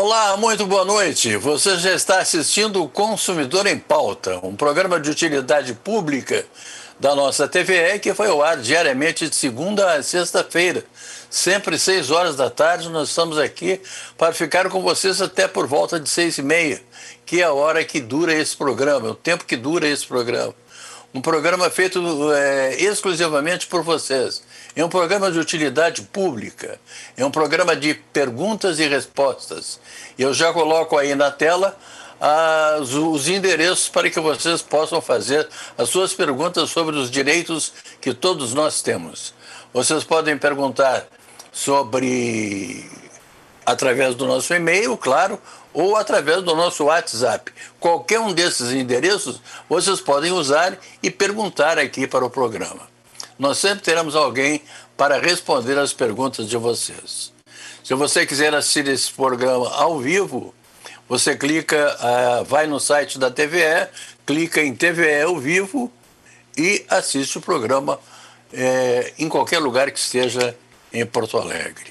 Olá, muito boa noite. Você já está assistindo o Consumidor em Pauta, um programa de utilidade pública da nossa TVE que foi ao ar diariamente de segunda a sexta-feira. Sempre 6 horas da tarde nós estamos aqui para ficar com vocês até por volta de 6h30, que é a hora que dura esse programa, o tempo que dura esse programa. Um programa feito exclusivamente por vocês. É um programa de utilidade pública. É um programa de perguntas e respostas. Eu já coloco aí na tela os endereços para que vocês possam fazer as suas perguntas sobre os direitos que todos nós temos. Vocês podem perguntar através do nosso e-mail, claro, ou através do nosso WhatsApp. Qualquer um desses endereços vocês podem usar e perguntar aqui para o programa. Nós sempre teremos alguém para responder as perguntas de vocês. Se você quiser assistir esse programa ao vivo, você vai no site da TVE, clica em TVE ao vivo e assiste o programa em qualquer lugar que esteja em Porto Alegre.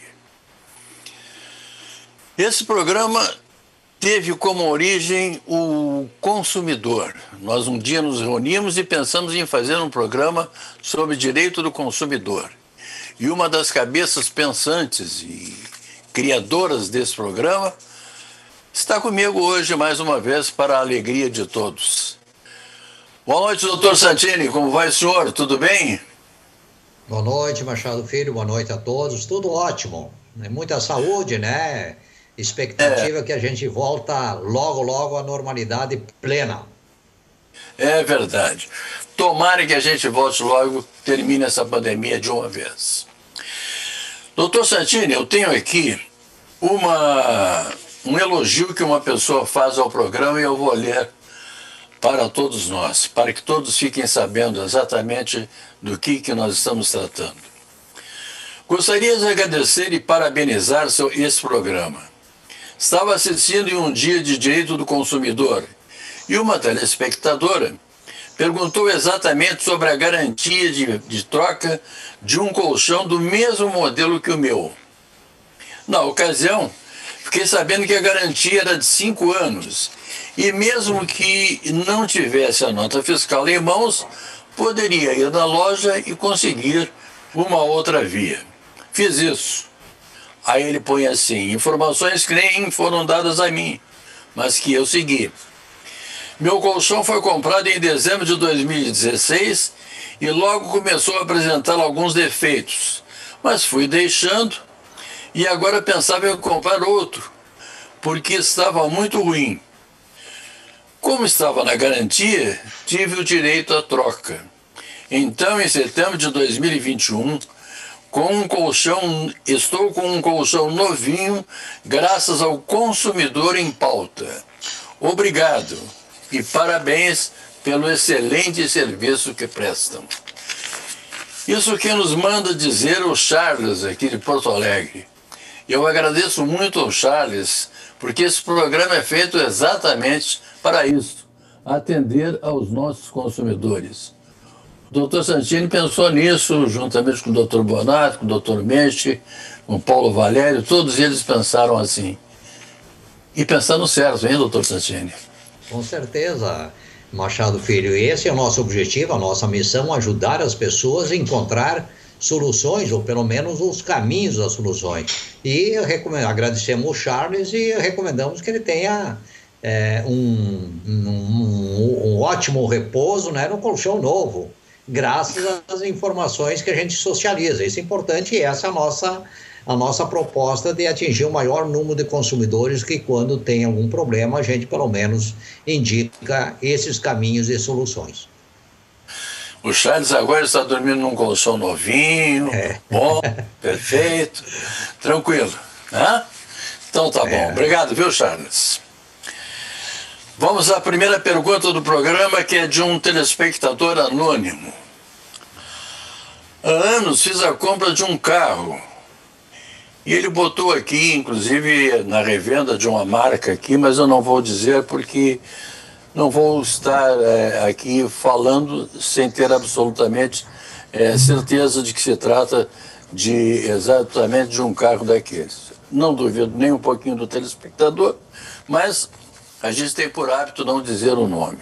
Esse programa teve como origem o consumidor. Nós um dia nos reunimos e pensamos em fazer um programa sobre direito do consumidor. E uma das cabeças pensantes e criadoras desse programa está comigo hoje mais uma vez para a alegria de todos. Boa noite, doutor Santini. Como vai o senhor? Tudo bem? Boa noite, Machado Filho. Boa noite a todos. Tudo ótimo. Muita saúde, né? Expectativa que a gente volta logo à normalidade plena. É verdade. Tomara que a gente volte logo, termine essa pandemia de uma vez. Doutor Santini, eu tenho aqui um elogio que uma pessoa faz ao programa e eu vou ler para todos nós, para que todos fiquem sabendo exatamente do que nós estamos tratando. Gostaria de agradecer e parabenizar esse programa. Estava assistindo em um dia de direito do consumidor e uma telespectadora perguntou exatamente sobre a garantia de troca de um colchão do mesmo modelo que o meu. Na ocasião, fiquei sabendo que a garantia era de 5 anos e mesmo que não tivesse a nota fiscal em mãos, poderia ir na loja e conseguir uma outra via. Fiz isso. Aí ele põe assim: informações que nem foram dadas a mim, mas que eu segui. Meu colchão foi comprado em dezembro de 2016 e logo começou a apresentar alguns defeitos, mas fui deixando e agora pensava em comprar outro, porque estava muito ruim. Como estava na garantia, tive o direito à troca. Então, em setembro de 2021, estou com um colchão novinho, graças ao Consumidor em Pauta. Obrigado e parabéns pelo excelente serviço que prestam. Isso que nos manda dizer o Charles, aqui de Porto Alegre. Eu agradeço muito ao Charles, porque esse programa é feito exatamente para isso, atender aos nossos consumidores. O Dr. Santini pensou nisso, juntamente com o Dr. Bonato, com o Dr. Menchi, com o Paulo Valério, todos eles pensaram assim. E pensando certo, hein, Dr. Santini? Com certeza, Machado Filho. Esse é o nosso objetivo, a nossa missão, ajudar as pessoas a encontrar soluções, ou pelo menos os caminhos das soluções. E agradecemos o Charles e recomendamos que ele tenha um ótimo repouso, né, no colchão novo, graças às informações que a gente socializa. Isso é importante e essa é a nossa proposta de atingir o maior número de consumidores que, quando tem algum problema, a gente pelo menos indica esses caminhos e soluções. O Charles agora está dormindo num colchão novinho, bom, perfeito, tranquilo, né? Então tá bom. Obrigado, viu, Charles? Vamos à primeira pergunta do programa, que é de um telespectador anônimo. Há anos fiz a compra de um carro e ele botou aqui, inclusive na revenda de uma marca aqui, mas eu não vou dizer porque não vou estar aqui falando sem ter absolutamente certeza de que se trata exatamente de um carro daqueles. não duvido nem um pouquinho do telespectador, mas a gente tem por hábito não dizer o nome.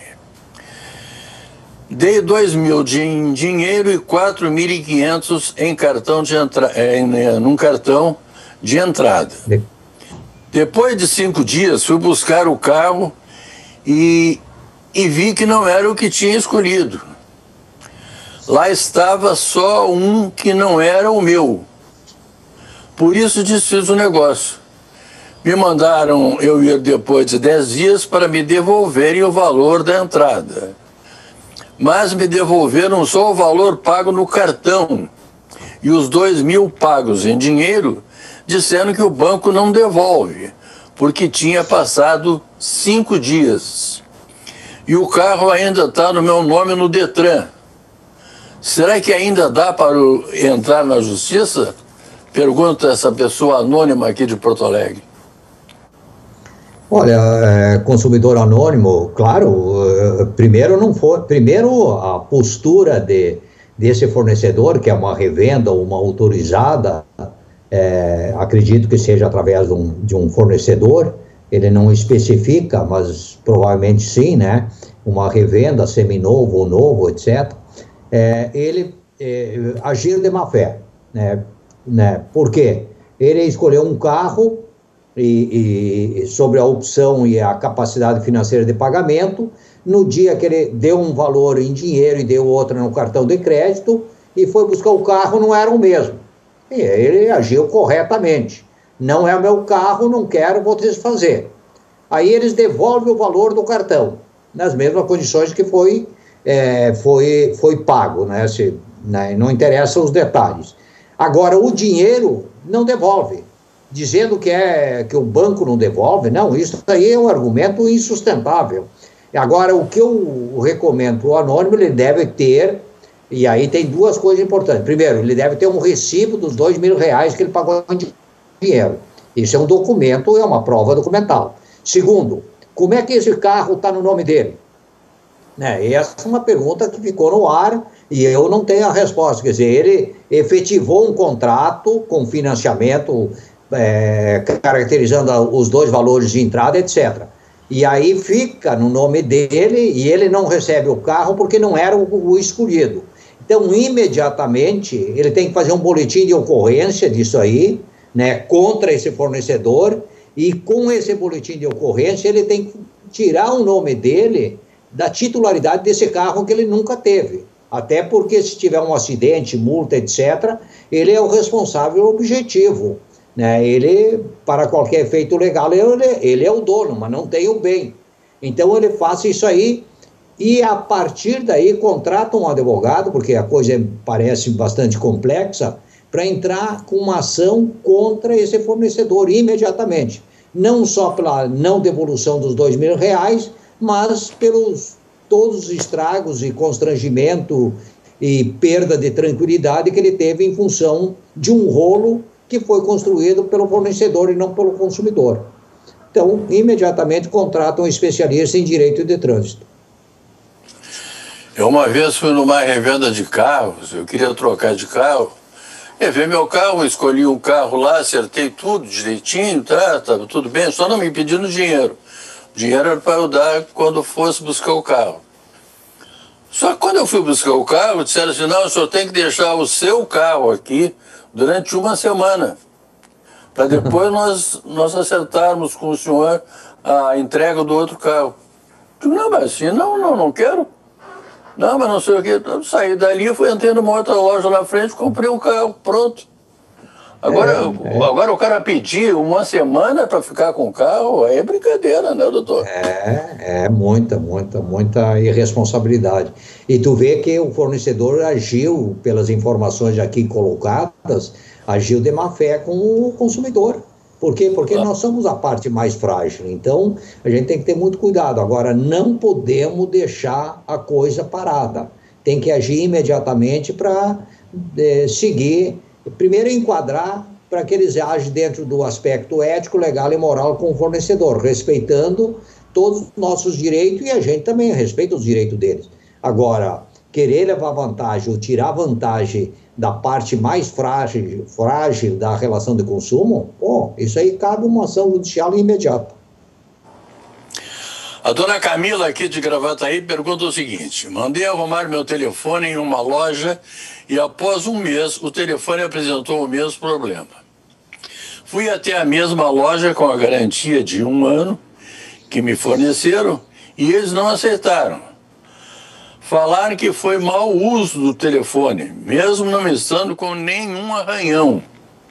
Dei 2.000 em dinheiro e 4.500 em cartão num cartão de entrada. Depois de 5 dias, fui buscar o carro e vi que não era o que tinha escolhido. Lá estava só um que não era o meu. Por isso desfiz o negócio. Me mandaram eu ir depois de 10 dias para me devolverem o valor da entrada. Mas me devolveram só o valor pago no cartão. E os 2.000 pagos em dinheiro disseram que o banco não devolve, porque tinha passado 5 dias. E o carro ainda está no meu nome no Detran. Será que ainda dá para entrar na justiça? Pergunta essa pessoa anônima aqui de Porto Alegre. Olha, consumidor anônimo, claro, primeiro a postura desse fornecedor, que é uma revenda ou uma autorizada, acredito que seja através de um fornecedor, ele não especifica, mas provavelmente sim, né? Uma revenda seminovo ou novo, etc. Ele agir de má fé, né? Por quê? Ele escolheu um carro e sobre a opção e a capacidade financeira de pagamento, no dia que ele deu um valor em dinheiro e deu outro no cartão de crédito e foi buscar o carro, não era o mesmo. E ele agiu corretamente. Não é o meu carro, não quero, vou desfazer. Aí eles devolvem o valor do cartão, nas mesmas condições que foi pago, né? Não interessa os detalhes. Agora, o dinheiro não devolve. Dizendo que o banco não devolve, não, isso aí é um argumento insustentável. Agora, o que eu recomendo, o anônimo, ele deve ter, e aí tem duas coisas importantes. Primeiro, ele deve ter um recibo dos R$2.000 que ele pagou em dinheiro. Isso é um documento, é uma prova documental. Segundo, como é que esse carro está no nome dele? Essa é uma pergunta que ficou no ar e eu não tenho a resposta. Quer dizer, ele efetivou um contrato com financiamento, caracterizando os 2 valores de entrada, etc. E aí fica no nome dele e ele não recebe o carro porque não era o escolhido. Então, imediatamente, ele tem que fazer um boletim de ocorrência disso aí, né, contra esse fornecedor, e com esse boletim de ocorrência ele tem que tirar o nome dele da titularidade desse carro que ele nunca teve. Até porque se tiver um acidente, multa, etc., ele é o responsável objetivo. Ele, para qualquer efeito legal, ele é o dono, mas não tem o bem. Então ele faça isso aí e a partir daí contrata um advogado, porque a coisa parece bastante complexa, para entrar com uma ação contra esse fornecedor imediatamente. Não só pela não devolução dos R$2.000, mas pelos todos os estragos e constrangimento e perda de tranquilidade que ele teve em função de um rolo que foi construído pelo fornecedor e não pelo consumidor. Então, imediatamente contratam um especialista em direito de trânsito. Eu uma vez fui numa revenda de carros, eu queria trocar de carro, ver meu carro, escolhi um carro lá, acertei tudo direitinho, estava tudo bem, só não me pedindo dinheiro. O dinheiro era para eu dar quando fosse buscar o carro. Só que quando eu fui buscar o carro, disseram assim, não, o senhor tem que deixar o seu carro aqui durante 1 semana, para depois nós acertarmos com o senhor a entrega do outro carro. Eu digo, não, mas assim, não quero. Não, mas não sei o que. Eu saí dali, entrei numa outra loja na frente, comprei um carro, pronto. Agora o cara pedir 1 semana para ficar com o carro, é brincadeira, né, doutor? Muita irresponsabilidade. E tu vê que o fornecedor agiu, pelas informações aqui colocadas, agiu de má fé com o consumidor. Por quê? Porque nós somos a parte mais frágil. Então, a gente tem que ter muito cuidado. Agora, não podemos deixar a coisa parada. Tem que agir imediatamente para seguir. Primeiro, enquadrar para que eles agem dentro do aspecto ético, legal e moral com o fornecedor, respeitando todos os nossos direitos e a gente também respeita os direitos deles. Agora, querer levar vantagem ou tirar vantagem da parte mais frágil da relação de consumo, isso aí cabe uma ação judicial imediata. A dona Camila, aqui de Gravataí, pergunta o seguinte: mandei arrumar meu telefone em uma loja e após um mês o telefone apresentou o mesmo problema. Fui até a mesma loja com a garantia de 1 ano que me forneceram e eles não aceitaram. Falaram que foi mau uso do telefone, mesmo não estando com nenhum arranhão.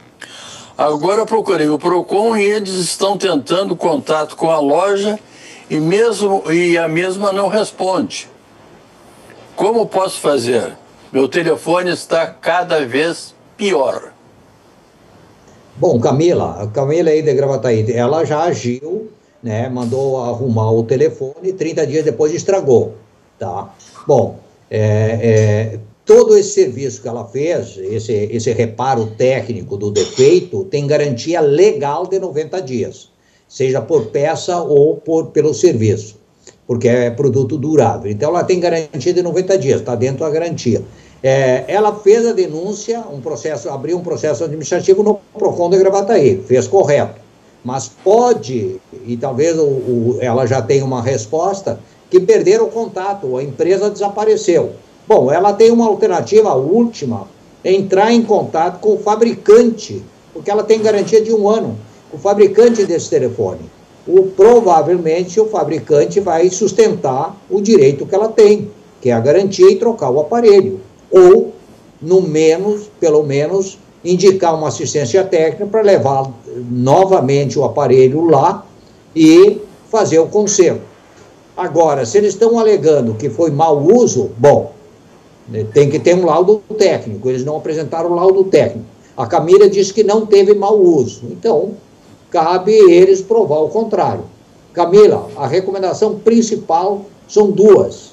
Agora procurei o PROCON e eles estão tentando contato com a loja e a mesma não responde. Como posso fazer? Meu telefone está cada vez pior. Bom, a Camila aí de Gravataí, ela já agiu, né, mandou arrumar o telefone, 30 dias depois estragou, tá? Bom, todo esse serviço que ela fez, esse reparo técnico do defeito, tem garantia legal de 90 dias, seja por peça ou pelo serviço, porque é produto durável. Então, ela tem garantia de 90 dias, está dentro da garantia. Ela fez a denúncia, abriu um processo administrativo no PROCON de Gravataí, fez correto, mas pode, e talvez ela já tenha uma resposta, que perderam o contato, a empresa desapareceu. Bom, ela tem uma alternativa, a última, entrar em contato com o fabricante, porque ela tem garantia de 1 ano, o fabricante desse telefone. Provavelmente o fabricante vai sustentar o direito que ela tem, que é a garantia, e trocar o aparelho. Ou, pelo menos, indicar uma assistência técnica para levar novamente o aparelho lá e fazer o conserto. Agora, se eles estão alegando que foi mau uso, bom, tem que ter um laudo técnico, eles não apresentaram o laudo técnico. A Camila disse que não teve mau uso, então cabe eles provar o contrário. Camila, a recomendação principal são 2.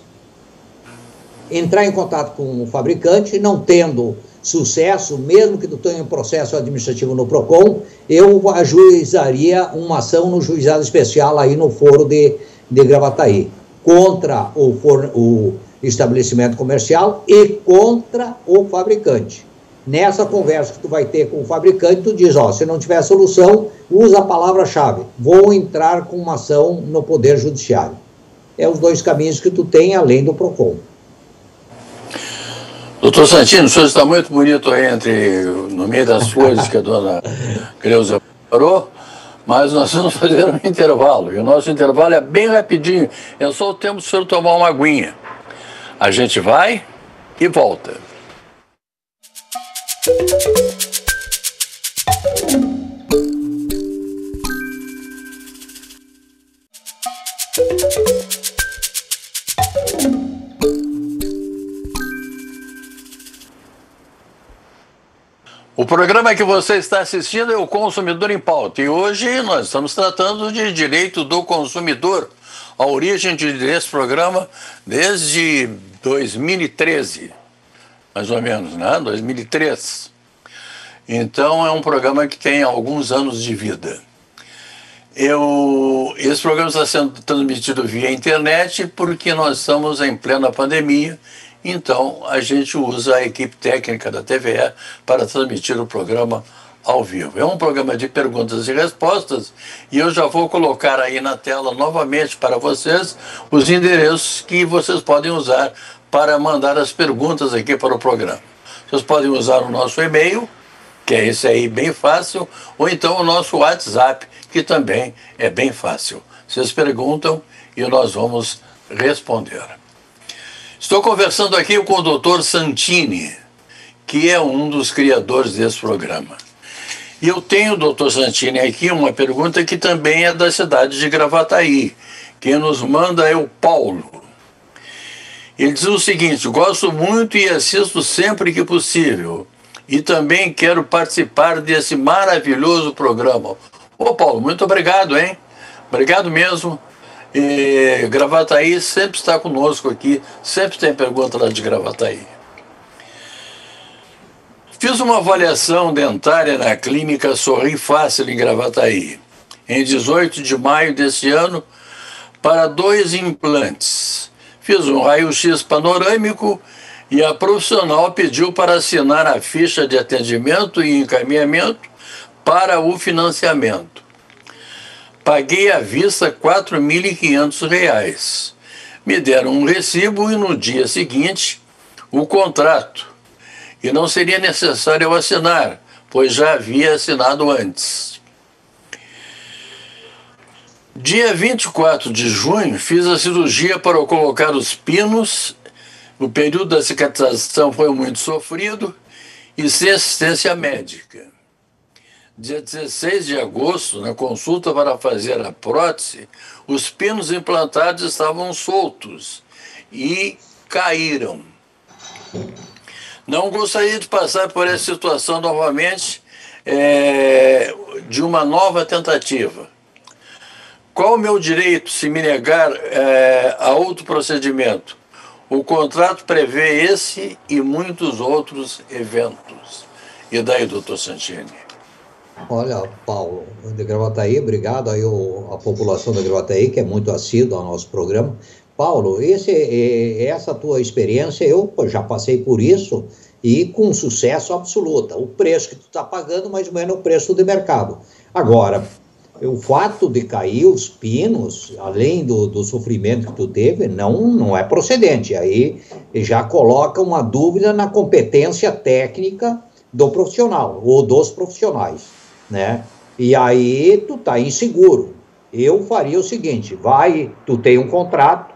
Entrar em contato com o fabricante, não tendo sucesso, mesmo que tu tenha um processo administrativo no PROCON, eu ajuizaria uma ação no juizado especial aí no foro de Gravataí, contra o estabelecimento comercial e contra o fabricante. Nessa conversa que tu vai ter com o fabricante, tu diz, se não tiver solução, usa a palavra-chave, vou entrar com uma ação no Poder Judiciário. É os 2 caminhos que tu tem, além do PROCON. Doutor Santini, o senhor está muito bonito aí no meio das flores que a dona Creuza parou, mas nós vamos fazer um intervalo, e o nosso intervalo é bem rapidinho, é só o tempo do senhor tomar uma aguinha. A gente vai e volta. O programa que você está assistindo é o Consumidor em Pauta, e hoje nós estamos tratando de direito do consumidor. A origem desse programa desde 2013, mais ou menos, né? 2003. Então é um programa que tem alguns anos de vida. Esse programa está sendo transmitido via internet porque nós estamos em plena pandemia. Então, a gente usa a equipe técnica da TVE para transmitir o programa ao vivo. É um programa de perguntas e respostas e eu já vou colocar aí na tela novamente para vocês os endereços que vocês podem usar para mandar as perguntas aqui para o programa. Vocês podem usar o nosso e-mail, que é esse aí, bem fácil, ou então o nosso WhatsApp, que também é bem fácil. Vocês perguntam e nós vamos responder. Estou conversando aqui com o Dr. Santini, que é um dos criadores desse programa. E eu tenho, Dr. Santini, aqui uma pergunta que também é da cidade de Gravataí. Quem nos manda é o Paulo. Ele diz o seguinte: gosto muito e assisto sempre que possível. E também quero participar desse maravilhoso programa. Ô, Paulo, muito obrigado, hein? Obrigado mesmo. E Gravataí sempre está conosco aqui, sempre tem pergunta lá de Gravataí. Fiz uma avaliação dentária na clínica Sorri Fácil em Gravataí, em 18 de maio desse ano, para 2 implantes. Fiz um raio-x panorâmico e a profissional pediu para assinar a ficha de atendimento e encaminhamento para o financiamento. Paguei à vista R$ 4.500. Me deram um recibo e no dia seguinte o contrato. E não seria necessário eu assinar, pois já havia assinado antes. Dia 24 de junho, fiz a cirurgia para colocar os pinos. O período da cicatrização foi muito sofrido e sem assistência médica. Dia 16 de agosto, na consulta para fazer a prótese, os pinos implantados estavam soltos e caíram. Não gostaria de passar por essa situação novamente, de uma nova tentativa. Qual o meu direito se me negar a outro procedimento? O contrato prevê esse e muitos outros eventos. E daí, doutor Santini? Olha, Paulo, de Gravataí, obrigado aí a população da Gravataí, que é muito assídua ao nosso programa. Paulo, essa tua experiência, eu já passei por isso e com sucesso absoluto. O preço que tu está pagando, mais ou menos o preço de mercado. Agora, o fato de cair os pinos, além do sofrimento que tu teve, não é procedente. Aí já coloca uma dúvida na competência técnica do profissional ou dos profissionais, né? E aí tu tá inseguro. Eu faria o seguinte: tu tem um contrato,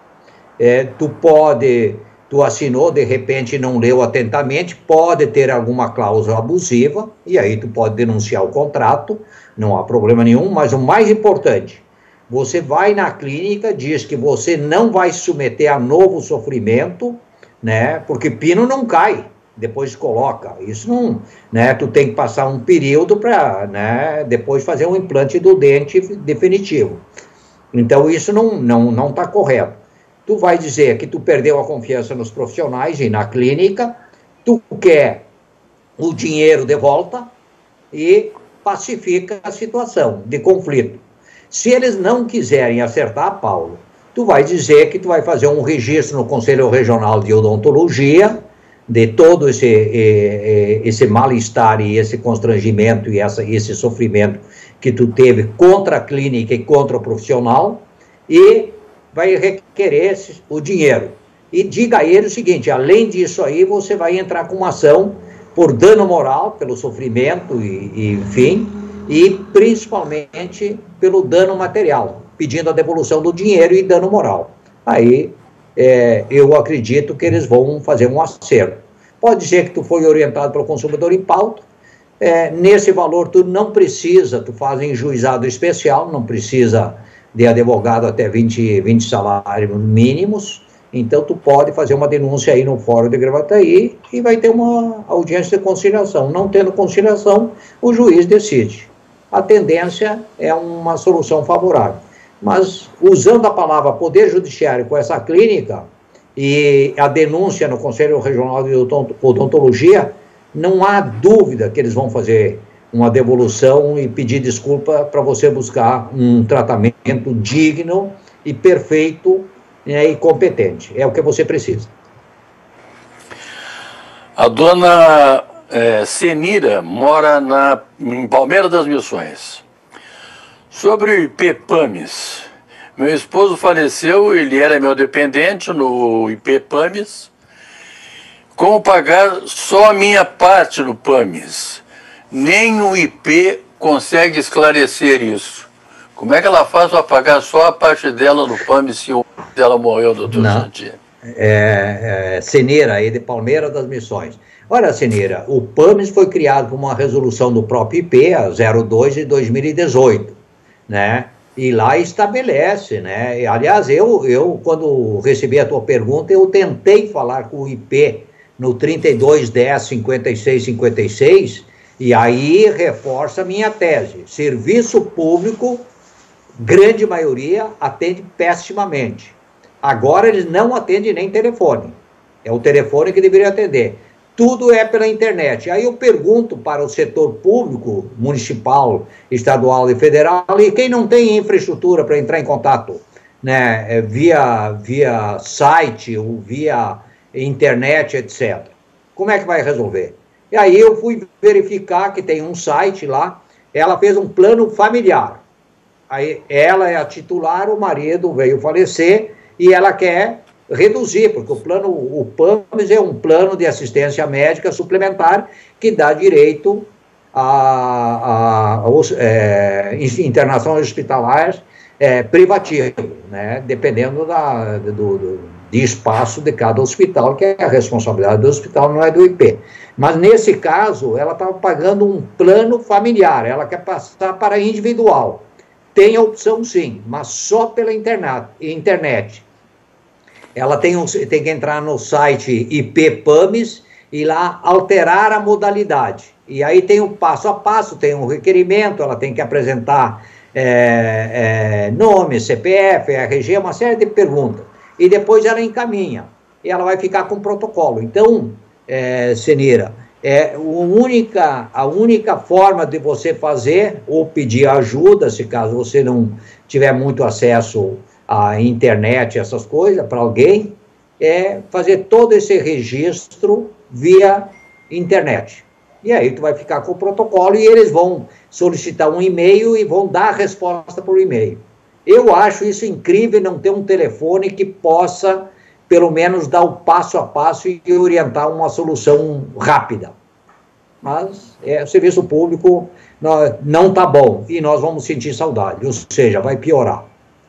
tu assinou, de repente não leu atentamente, pode ter alguma cláusula abusiva, e aí tu pode denunciar o contrato, não há problema nenhum, mas o mais importante, você vai na clínica, diz que você não vai se submeter a novo sofrimento, né, porque pino não cai, depois coloca, isso não, né, tu tem que passar um período para, né, depois fazer um implante do dente definitivo. Então isso não está correto. Tu vai dizer que tu perdeu a confiança nos profissionais e na clínica, tu quer o dinheiro de volta e pacifica a situação de conflito. Se eles não quiserem acertar, Paulo, tu vai dizer que tu vai fazer um registro no Conselho Regional de Odontologia de todo esse mal-estar e esse constrangimento e esse sofrimento que tu teve contra a clínica e contra o profissional, e vai requerer o dinheiro. E diga a ele o seguinte: além disso aí, você vai entrar com uma ação por dano moral, pelo sofrimento enfim, e principalmente pelo dano material, pedindo a devolução do dinheiro e dano moral. Aí eu acredito que eles vão fazer um acerto. Pode ser que tu foi orientado pelo consumidor em pauta, nesse valor tu não precisa, tu faz em juizado especial, não precisa de advogado até 20 salários mínimos, então tu pode fazer uma denúncia aí no Fórum de Gravataí e vai ter uma audiência de conciliação. Não tendo conciliação, o juiz decide. A tendência é uma solução favorável. Mas, usando a palavra Poder Judiciário com essa clínica e a denúncia no Conselho Regional de Odontologia, não há dúvida que eles vão fazer uma devolução e pedir desculpa para você buscar um tratamento digno e perfeito, e competente. É o que você precisa. A dona Senira mora em Palmeiras das Missões. Sobre o IP-PAMES, meu esposo faleceu, ele era meu dependente no IP-PAMES. Como pagar só a minha parte no PAMES? Nem o IP consegue esclarecer isso. Como é que ela faz para pagar só a parte dela no PAMES se ela morreu, doutor Santini? Senira, aí de Palmeiras das Missões. Olha, Senira, o PAMES foi criado por uma resolução do próprio IP, a 02 de 2018, né? E lá estabelece, né? Aliás, eu quando recebi a tua pergunta, eu tentei falar com o IP no 3210-5656, e aí reforça a minha tese. Serviço público, grande maioria, atende pessimamente. Agora eles não atendem nem telefone. É o telefone que deveria atender. Tudo é pela internet. Aí eu pergunto para o setor público, municipal, estadual e federal, e quem não tem infraestrutura para entrar em contato, né, via site ou via internet, etc. Como é que vai resolver? E aí eu fui verificar que tem um site lá, ela fez um plano familiar. Aí ela é a titular, o marido veio falecer e ela quer reduzir, porque o PAMS é um plano de assistência médica suplementar que dá direito a internação hospitalar privativo, né? Dependendo de espaço de cada hospital, que é a responsabilidade do hospital, não é do IP. Mas, nesse caso, ela estava pagando um plano familiar, ela quer passar para individual. Tem a opção, sim, mas só pela internet. Ela tem que entrar no site IP-PAMS e lá alterar a modalidade. E aí tem o passo a passo, tem um requerimento, ela tem que apresentar nome, CPF, RG, uma série de perguntas. E depois ela encaminha. E ela vai ficar com o protocolo. Então, Senira, a única forma de você fazer, ou pedir ajuda, se caso você não tiver muito acesso à internet, essas coisas, para alguém, é fazer todo esse registro via internet. E aí tu vai ficar com o protocolo e eles vão solicitar um e-mail e vão dar a resposta por e-mail. Eu acho isso incrível, não ter um telefone que possa, pelo menos, dar o passo a passo e orientar uma solução rápida. Mas o serviço público não está bom e nós vamos sentir saudade, ou seja, vai piorar.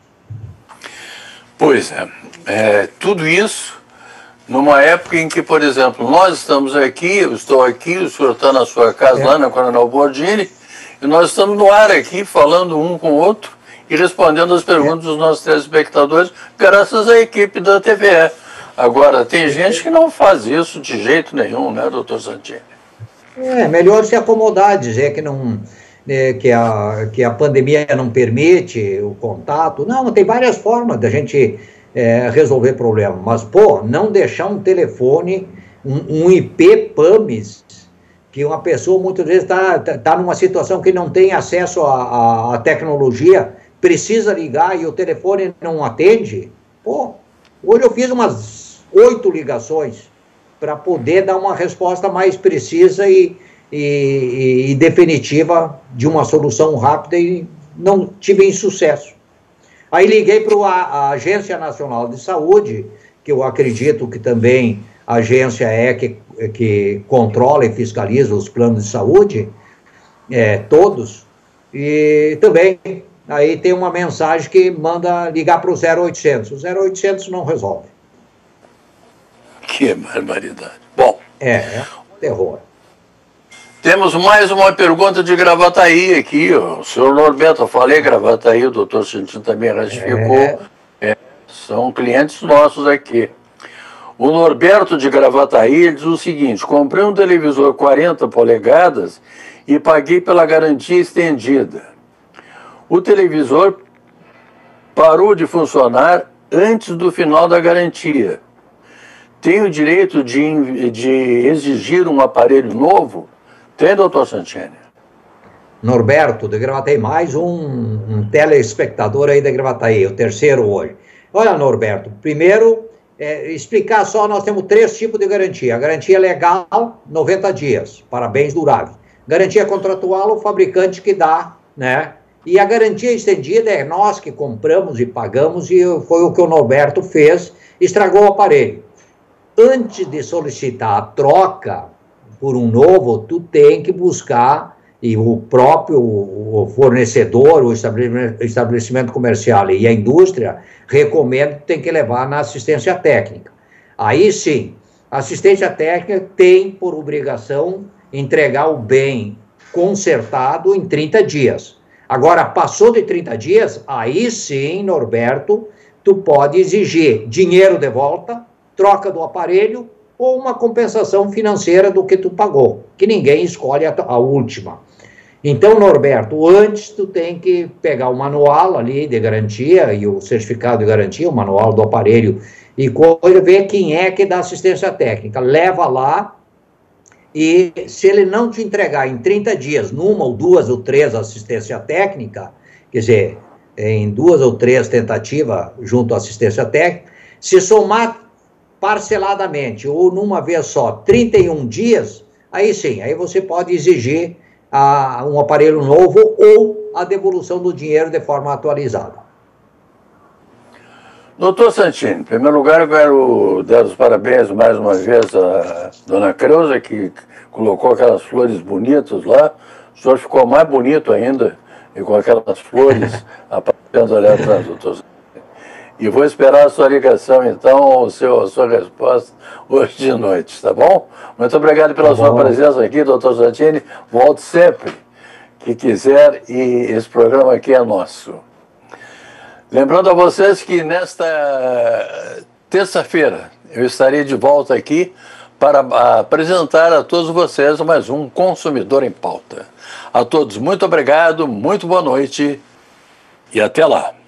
Pois é, tudo isso numa época em que, por exemplo, nós estamos aqui, eu estou aqui, o senhor está na sua casa lá na Coronel Bordini, e nós estamos no ar aqui, falando um com o outro e respondendo as perguntas dos nossos telespectadores, graças à equipe da TVE. Agora, tem gente que não faz isso de jeito nenhum, né, doutor Santini? Melhor se acomodar, dizer que não... que a pandemia não permite o contato. Não, tem várias formas da gente resolver problema, mas, não deixar um telefone, um IP PAMS, que uma pessoa muitas vezes está numa situação que não tem acesso à tecnologia, precisa ligar e o telefone não atende. Hoje eu fiz umas 8 ligações para poder dar uma resposta mais precisa e definitiva de uma solução rápida e não tive insucesso. Aí liguei para a Agência Nacional de Saúde, que eu acredito que também a agência que controla e fiscaliza os planos de saúde, todos, e também aí tem uma mensagem que manda ligar para o 0800. O 0800 não resolve. Que barbaridade. Bom. É um terror. Temos mais uma pergunta de Gravataí aqui, o senhor Norberto, eu falei Gravataí, o doutor Santini também ratificou, são clientes nossos aqui. O Norberto de Gravataí diz o seguinte: comprei um televisor 40 polegadas e paguei pela garantia estendida. O televisor parou de funcionar antes do final da garantia. Tenho o direito de exigir um aparelho novo? Tem, doutor Santini? Norberto, de Gravataí, mais um telespectador aí de Gravataí, o terceiro hoje. Olha, Norberto, primeiro, explicar só, nós temos 3 tipos de garantia. A garantia legal, 90 dias, para bens duráveis. Garantia contratual, o fabricante que dá, né? E a garantia estendida é nós que compramos e pagamos, e foi o que o Norberto fez, estragou o aparelho. Antes de solicitar a troca por um novo, tu tem que buscar, e o próprio fornecedor, o estabelecimento comercial e a indústria recomendam que tem que levar na assistência técnica. Aí sim, a assistência técnica tem por obrigação entregar o bem consertado em 30 dias. Agora, passou de 30 dias, aí sim, Norberto, tu pode exigir dinheiro de volta, troca do aparelho, ou uma compensação financeira do que tu pagou, que ninguém escolhe a última. Então, Norberto, antes tu tem que pegar o manual ali de garantia e o certificado de garantia, o manual do aparelho, e ver quem é que dá assistência técnica. Leva lá e se ele não te entregar em 30 dias, numa ou 2 ou 3 assistência técnica, quer dizer, em 2 ou 3 tentativas junto à assistência técnica, se somar parceladamente ou numa vez só 31 dias, aí sim, aí você pode exigir um aparelho novo ou a devolução do dinheiro de forma atualizada. Doutor Santini, em primeiro lugar eu quero dar os parabéns mais uma vez à dona Creuza, que colocou aquelas flores bonitas lá. O senhor ficou mais bonito ainda, e com aquelas flores aparecendo ali atrás, doutor Santini. E vou esperar a sua ligação, então, a sua resposta hoje de noite, tá bom? Muito obrigado pela sua presença aqui, doutor Santini. Volte sempre que quiser, e esse programa aqui é nosso. Lembrando a vocês que nesta terça-feira eu estarei de volta aqui para apresentar a todos vocês mais um Consumidor em Pauta. A todos, muito obrigado, muito boa noite e até lá.